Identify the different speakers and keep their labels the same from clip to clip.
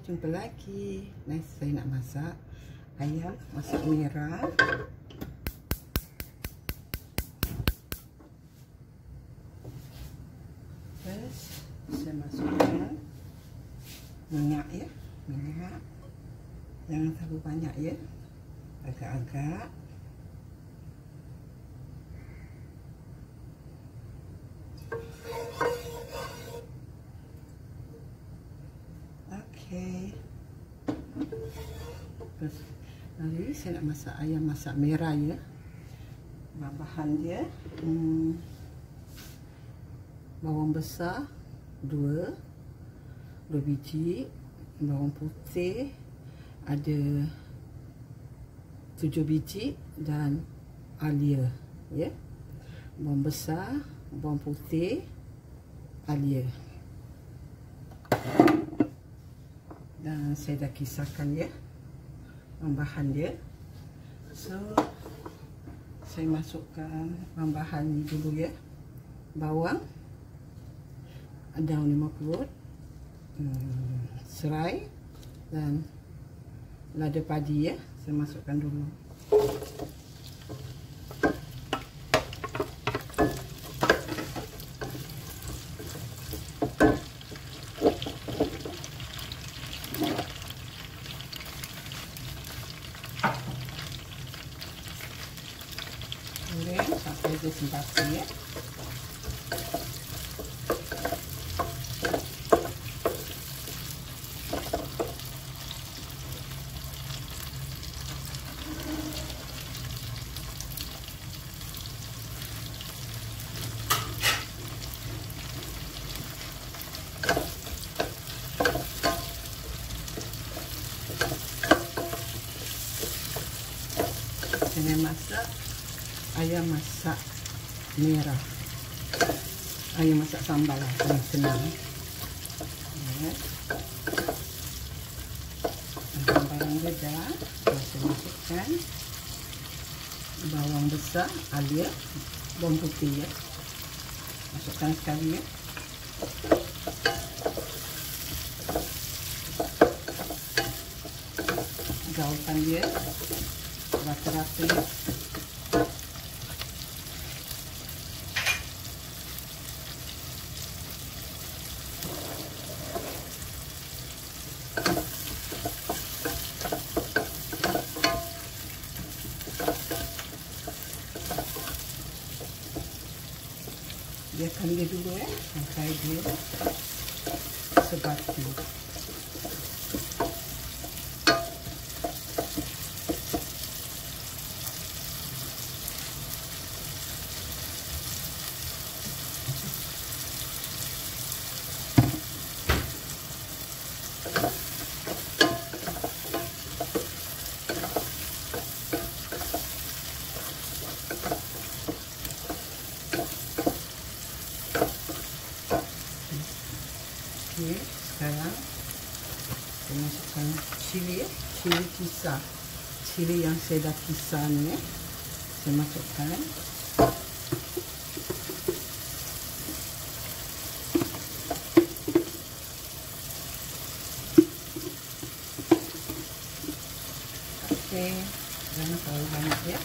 Speaker 1: Jumpa lagi. Saya nak masak ayam masak merah. First, saya masukkan minyak ya. Minyak. Jangan terlalu banyak ya. Agak-agak. Okey. Nanti saya nak masak ayam masak merah ya. Bahan dia bawang besar 2 biji, bawang putih ada 7 biji dan alia ya. Bawang besar, bawang putih, alia. Dan saya dah kisarkan ya bahan dia. So saya masukkan bahan ni dulu ya. Bawang, daun 50, serai dan lada padi ya. Saya masukkan dulu. Goreng sampai dia sembati ya. Saya masak ayam masak merah, ayam masak sambal lah, paling senang ya. Barang dia dah, saya masukkan bawang besar, alia, bawang putih ya. Masukkan sekali ya. Gaulkan dia rata-rata ya. Biarkan dia dulu ya sampai dia sebati. Okey, sekarang saya masukkan cili ya, cili kisar, cili yang saya dah kisar ni ya. Saya masukkan. Okey, jangan terlalu banyak ya.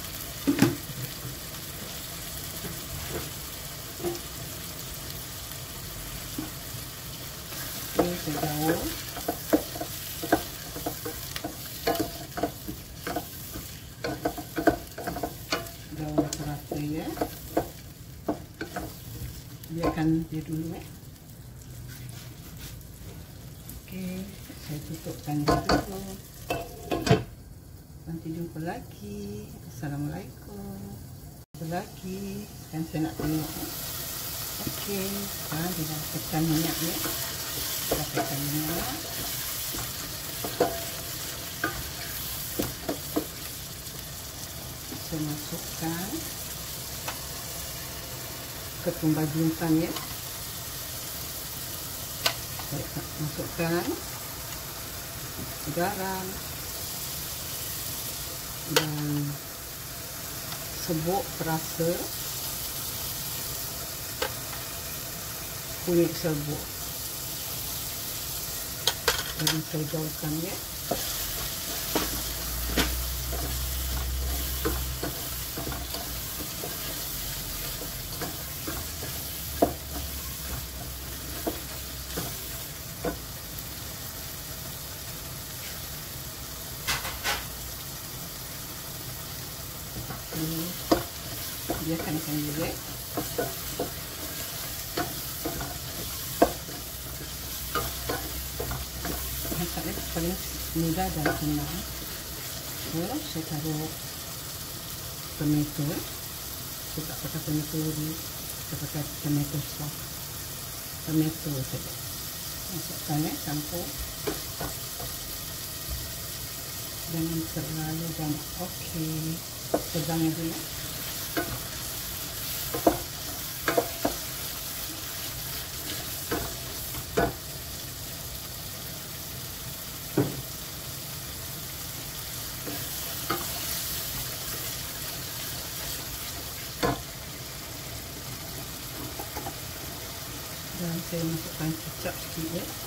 Speaker 1: Daun, daun rata ya. Biarkan dia dulu ya. Okey, saya tutupkan dia dulu. Nanti jumpa lagi. Assalamualaikum. Jumpa lagi. Sekarang saya nak tengok ya. Okey, sekarang dia dah pecah minyak ya. Pecahkan minyak. Saya masukkan ketumbar jintan ya. Saya masukkan garam dan serbuk perasa kunyit serbuk. Jadi saya jauhkan ya. Ini biarkan juga. Masaknya paling mudah dan senang. Terus saya taruh tomato. Saya tak pakai tomato ni, saya pakai tomato sauce. Tomato saja. Masukkannya campur. Jangan terlalu banyak. Okey, sedangnya dulu. Dan saya masukkan kecap sikit ya.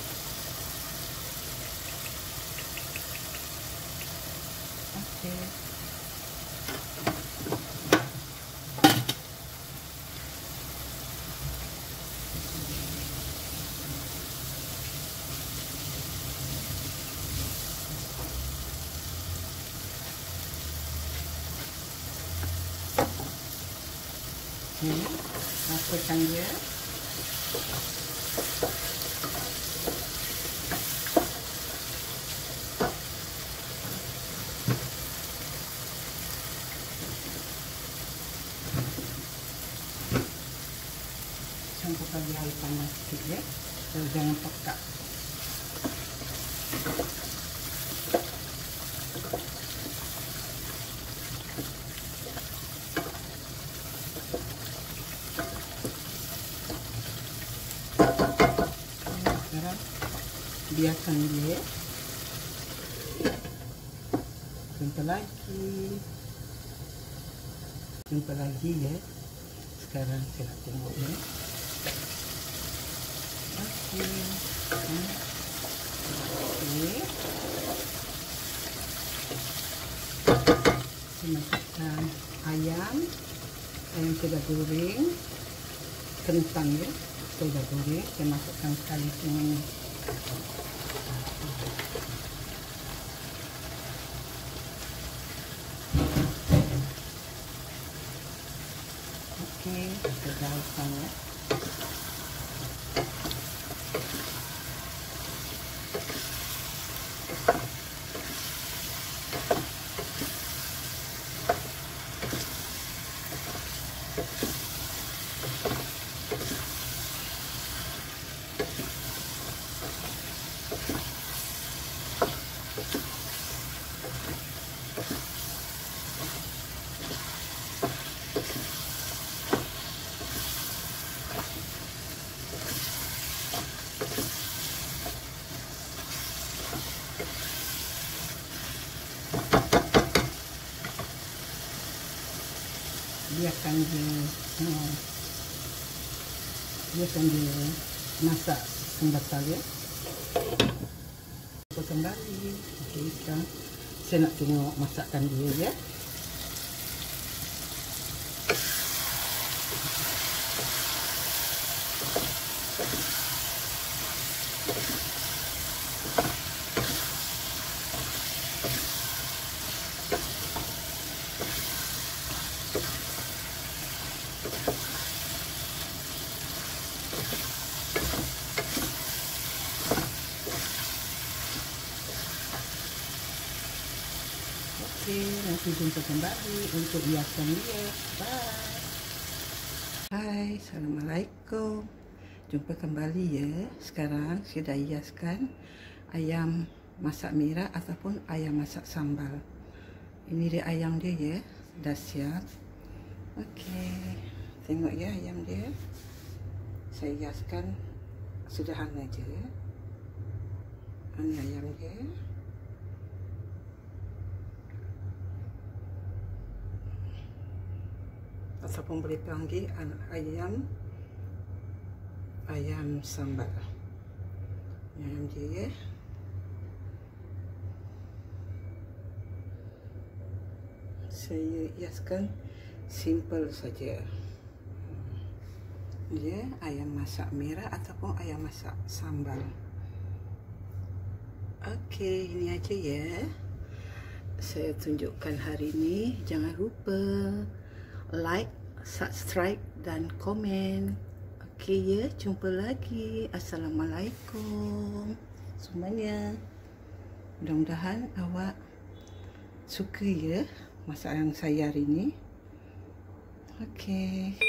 Speaker 1: Okey. Ini masukkan dia. Campurkan di air panas sedikit ya, jangan pekat. Sekarang biarkan dia. Jumpa lagi ya. Sekarang saya nak tengok ya. Okey. Saya masukkan ayam sudah goreng, kentang ya, sudah goreng. Saya masukkan sekali semuanya. Okey, kita gaulkan ya. biarkan dia masak sambal ya. Kembali. Okey, sekarang saya nak tengok masakan dia ya. Nanti jumpa kembali untuk hiasan dia. Bye. Hai, Assalamualaikum. Jumpa kembali ya. Sekarang saya dah hiaskan ayam masak merah ataupun ayam masak sambal. Ini dia ayam dia ya. Dah siap. Okey. Tengok ya ayam dia. Saya hiaskan sederhana je. Ini ayam dia. Ataupun boleh panggil ayam sambal. Ayam dia ya. saya hiaskan simple saja. Ya, ayam masak merah ataupun ayam masak sambal. Okey, ini aja ya. Saya tunjukkan hari ini. Jangan lupa like, subscribe dan komen. Okey ya, jumpa lagi. Assalamualaikum semuanya. Mudah-mudahan awak suka ya masakan saya hari ini. Okey.